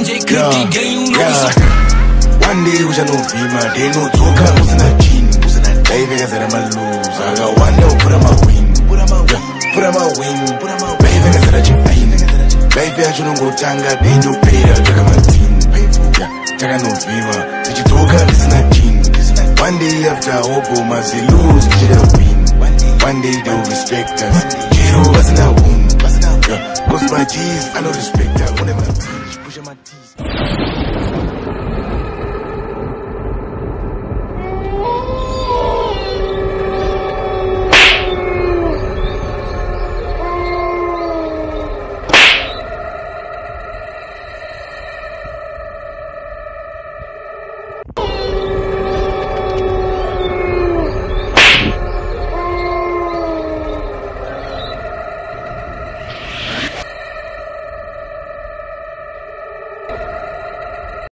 One day we shall know Vima, they know Toka, who's in a gene, who's in a baby, as I'm a lose. I got one no, put on my wing, put on my wing, baby, as a chipping. Baby, I shouldn't go tanga, they do pay, I'll take my team. Taka no Vima, did you Toka, this is a gene. One day after Opo, must lose, did you win. One day they'll respect us. Hero wasn't a wound. Cause my G's, I know respect her.